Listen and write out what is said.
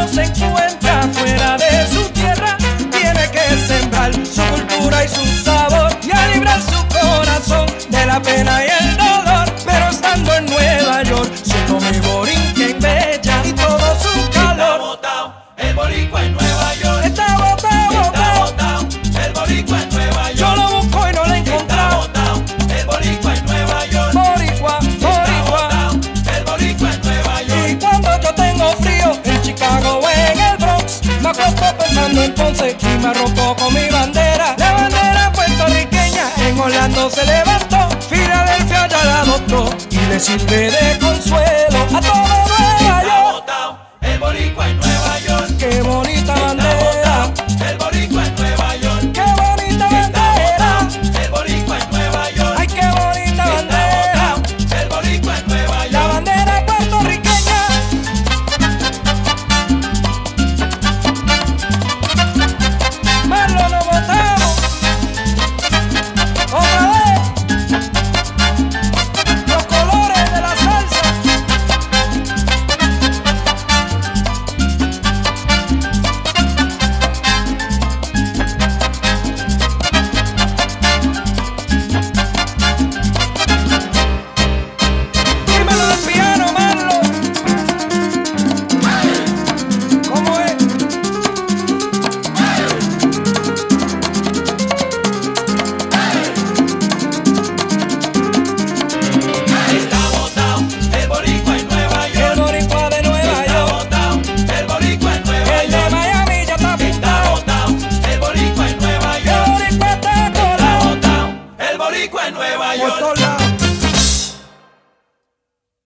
se encuentra fuera de su tierra, tiene que sembrar su cultura y su sabor y a librar su corazón de la pena y el dolor. Pero estando en Nueva York, siento mi borinquen bella y todo su calor. Está botao el boricua en Nueva York. Está botao, Está botao el boricua en Nueva York. yo lo busco y no lo he Está encontrado. botao el boricua en Nueva York. Boricua, Está boricua. botao el boricua en Nueva York. Y cuando yo tengo frío en Chicago o en el Bronx, me acuesto pensando en Ponce y me arropo con mi bandera. La bandera puertorriqueña en Orlando se levantó, Filadelfia ya la adoptó y le sirve de consuelo a todo Nueva Está York. botao el boricua en Nueva York. Qué bonita